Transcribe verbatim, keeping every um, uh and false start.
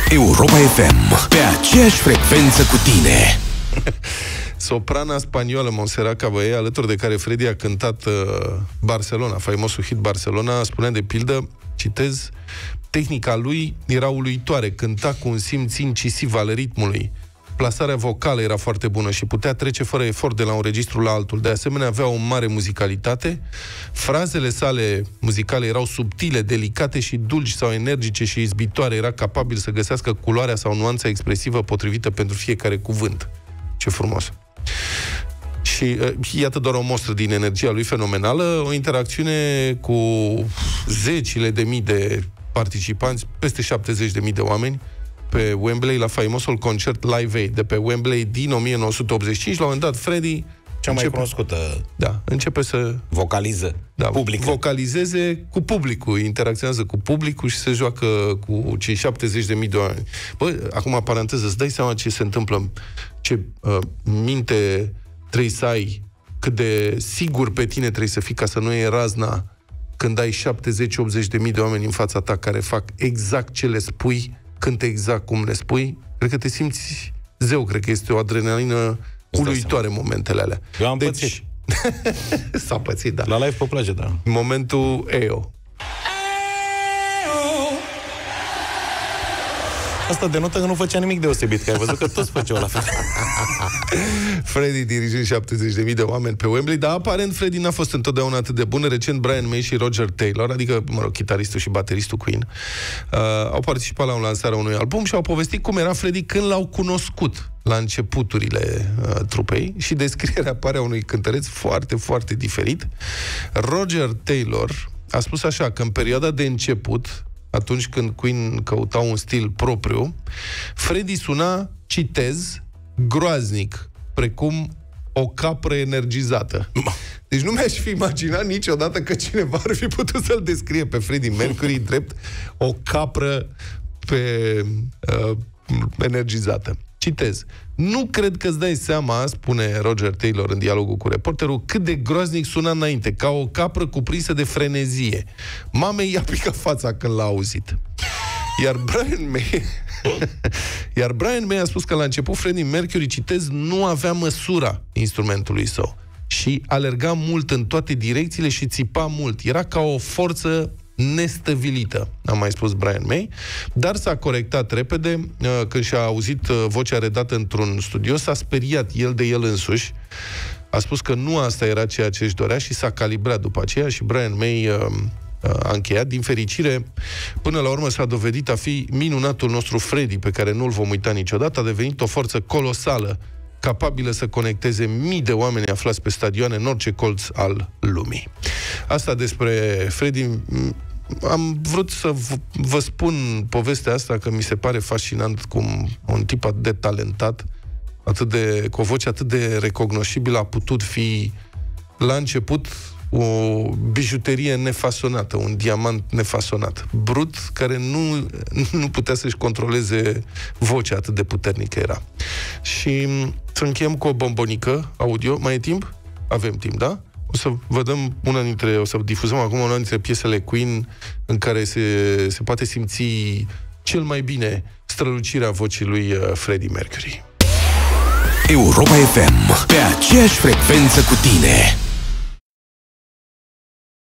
Europa F M, pe aceeași frecvență cu tine. Soprana spaniolă Montserrat Caballé, alături de care Freddy a cântat uh, Barcelona, faimosul hit Barcelona, spunea de pildă, citez, tehnica lui era uluitoare, cânta cu un simț incisiv al ritmului. Plasarea vocală era foarte bună și putea trece fără efort de la un registru la altul. De asemenea, avea o mare muzicalitate. Frazele sale muzicale erau subtile, delicate și dulci sau energice și izbitoare. Era capabil să găsească culoarea sau nuanța expresivă potrivită pentru fiecare cuvânt. Ce frumos! Și uh, iată doar o mostră din energia lui fenomenală, o interacțiune cu zecile de mii de participanți, peste șaptezeci de mii de oameni, pe Wembley, la faimosul concert Live Aid de pe Wembley din o mie nouă sute optzeci și cinci. La un moment dat, Freddy cea mai cunoscută da, începe să vocaliză da, publică. vocalizeze cu publicul, interacționează cu publicul și se joacă cu cei șaptezeci de mii de oameni. Bă, acum, paranteză, îți dai seama ce se întâmplă, ce uh, minte trebuie să ai, cât de sigur pe tine trebuie să fii ca să nu iei razna când ai șaptezeci optzeci de mii de oameni în fața ta care fac exact ce le spui, cântă exact cum le spui. Cred că te simți zeu, cred că este o adrenalină uluitoare momentele alea. Eu am deci... pățit. S-a pățit, da. La live pe plajă, da. Momentul E O. Asta denotă că nu făcea nimic deosebit, că ai văzut că toți făceau la fel. Freddy dirigând șaptezeci de mii de oameni pe Wembley, dar aparent Freddy n-a fost întotdeauna atât de bun. Recent Brian May și Roger Taylor, adică, mă rog, chitaristul și bateristul Queen, uh, au participat la un lansarea unui album și au povestit cum era Freddy când l-au cunoscut la începuturile uh, trupei și descrierea apare a unui cântăreț foarte, foarte diferit. Roger Taylor a spus așa, că în perioada de început, atunci când Queen căutau un stil propriu, Freddy suna, citez, groaznic, precum o capră energizată. Deci nu mi-aș fi imaginat niciodată că cineva ar fi putut să-l descrie pe Freddie Mercury drept o capră pe, uh, energizată. Citez. Nu cred că îți dai seama, spune Roger Taylor în dialogul cu reporterul, cât de groaznic suna înainte, ca o capră cuprinsă de frenezie. Mamei i-a picat fața când l-a auzit. Iar Brian May Iar Brian May a spus că la început Freddie Mercury, citez, nu avea măsura instrumentului său și alerga mult în toate direcțiile și țipa mult. Era ca o forță nestăvilită, a mai spus Brian May, dar s-a corectat repede când și-a auzit vocea redată într-un studio, s-a speriat el de el însuși, a spus că nu asta era ceea ce își dorea și s-a calibrat după aceea și Brian May a încheiat. Din fericire, până la urmă s-a dovedit a fi minunatul nostru Freddy, pe care nu-l vom uita niciodată, a devenit o forță colosală, capabilă să conecteze mii de oameni aflați pe stadioane în orice colț al lumii. Asta despre Freddy. Am vrut să vă spun povestea asta, că mi se pare fascinant cum un tip atât de talentat, atât de, cu o voce atât de recognoscibilă, a putut fi la început o bijuterie nefasonată, un diamant nefasonat, brut, care nu, nu putea să-și controleze vocea, atât de puternică era. Și să încheiem cu o bombonică audio. Mai e timp? Avem timp, da? O să vă dăm una dintre, o să difuzăm acum una dintre piesele Queen în care se, se poate simți cel mai bine strălucirea vocii lui Freddie Mercury. Europa F M, pe aceeași frecvență cu tine.